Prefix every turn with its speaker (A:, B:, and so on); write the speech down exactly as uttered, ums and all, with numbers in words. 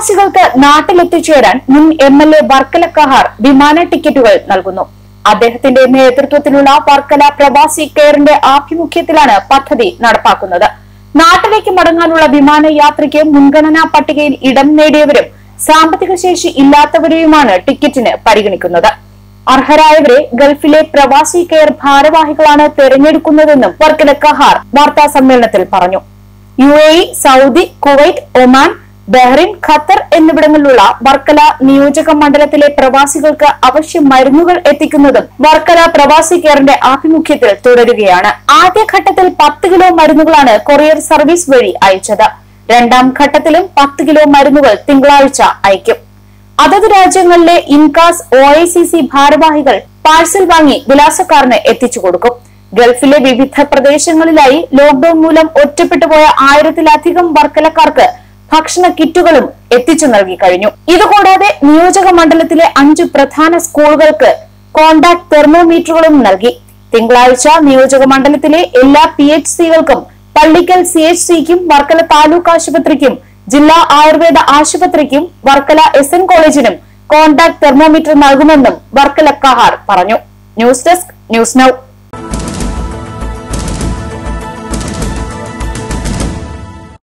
A: പ്രവാസികൾക്ക് നാട്ടിലെത്തിച്ചേരാൻ മുൻ M L A Varkala Kahar വിമാന ടിക്കറ്റുകൾ നൽകുന്നു. അദ്ദേഹത്തിന്റെ നേതൃത്വത്തിലുള്ള വർക്കല പ്രവാസി കെയറിന്റെ ആഭിമുഖ്യത്തിലാണ് പദ്ധതി നടപ്പാക്കുന്നത്. നാട്ടിലേക്ക് മടങ്ങാനുള്ള വിമാനയാത്രയ്ക്ക് മുൻഗണനാ പട്ടികയിൽ ഇടം നേടിയവരും സാമ്പത്തിക ശേഷി ഇല്ലാത്തവരെയുമാണ് ടിക്കറ്റിന് പരിഗണിക്കുന്നത്. അർഹരായവരെ ഗൾഫിലെ പ്രവാസി കെയർ ഭാരവാഹികളാണ് തെരഞ്ഞെടുക്കുന്നതെന്നും വർക്കല കഹാർ വാർത്താ സമ്മേളനത്തിൽ പറഞ്ഞു. U A E, Saudi, Kuwait, Oman, Bahrain, Qatar എന്നിവിടങ്ങളിലുള്ള വർക്കല നിയോജക മണ്ഡലത്തിലെ പ്രവാസികൾക്ക് അവശ്യ മരുന്നുകൾ എത്തിക്കുന്നതും വർക്കല പ്രവാസി കെയറിന്റെ ആഭിമുഖ്യത്തിൽ തുടരുകയാണ്. ആദ്യഘട്ടത്തിൽ പത്ത് കിലോ മരുന്നുകളാണ് കൊറിയർ സർവീസ് വഴി അയച്ചത്. രണ്ടാം ഘട്ടത്തിലും പത്ത് കിലോ മരുന്നുകൾ തിങ്കളാഴ്ച അയക്കും. അതത് രാജ്യങ്ങളിലെ INCAS, O I C C ഭാരവാഹികൾ പാഴ്സൽ വാങ്ങി വിലാസക്കാരന് എത്തിച്ചു കൊടുക്കും. ഗൾഫിലെ വിവിധ പ്രദേശങ്ങളിലായി ലോക്ഡൌൺ മൂലം ഒറ്റപ്പെട്ടുപോയ ആയിരത്തിലധികം വർക്കലക്കാർക്ക് ഭക്ഷണ കിറ്റുകളും എത്തിച്ചു നൽകി കഴിഞ്ഞു. ഇതുകൂടാതെ നിയോജക മണ്ഡലത്തിലെ അഞ്ച് പ്രധാന സ്കൂളുകൾക്ക് കോണ്ടാക്ട് തെർമോമീറ്ററുകളും നൽകി. തിങ്കളാഴ്ച നിയോജക മണ്ഡലത്തിലെ എല്ലാ പി എച്ച് സികൾക്കും പള്ളിക്കൽ സി എച്ച് സിക്കും വർക്കല താലൂക്ക് ആശുപത്രിക്കും ജില്ലാ ആയുർവേദ ആശുപത്രിക്കും വർക്കല എസ് എൻ കോളേജിനും കോണ്ടാക്ട് തെർമോമീറ്റർ നൽകുമെന്നും വർക്കല കഹാർ പറഞ്ഞു. News desk, news now.